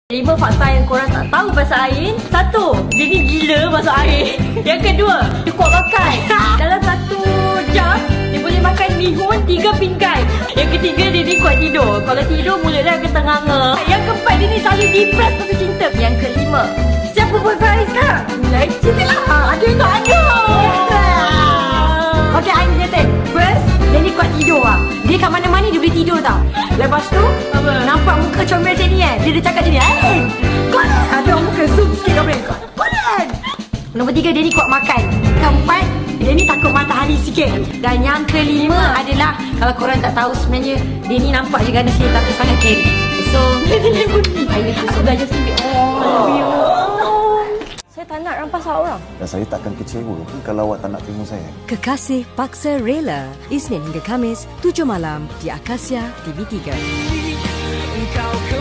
5 fakta yang korang tak tahu pasal Ain. 1, dia ni gila masuk air. Yang kedua, dia kuat makan. Dalam 1 jam, dia boleh makan mihun 3 pinggan. Yang ketiga, dia ni kuat tidur. Kalau tidur, mulut dia akan tenganga. Yang keempat, dia ni selalu depressed pasal cinta. Yang kelima, siapa boyfriend Ain sekarang? Legend lah. Ada yang tak ada. Okay, Ain kata, first, dia ni kuat tidur lah. Dia kat mana-mana dia boleh tidur tau. Lepas tu, nampak muka comel macam ni kan. Dia cakap macam ni, Ain, kau ni ada orang muka zoom sikit kat mereka. Kau ni. Nombor 3, dia ni kuat makan. Keempat, dia ni takut matahari sikit. Dan yang kelima adalah, kalau korang tak tahu sebenarnya, dia ni nampak je ganda sikit tapi sangat carry. So, dia ni bunyi. Ain nak belajar sikit. Saya tak nak rampas orang. Dan saya takkan kecewa kalau awak tak nak tengok saya. Kekasih Paksa Rela, Isnin hingga Khamis, 7 malam di Akasia TV3.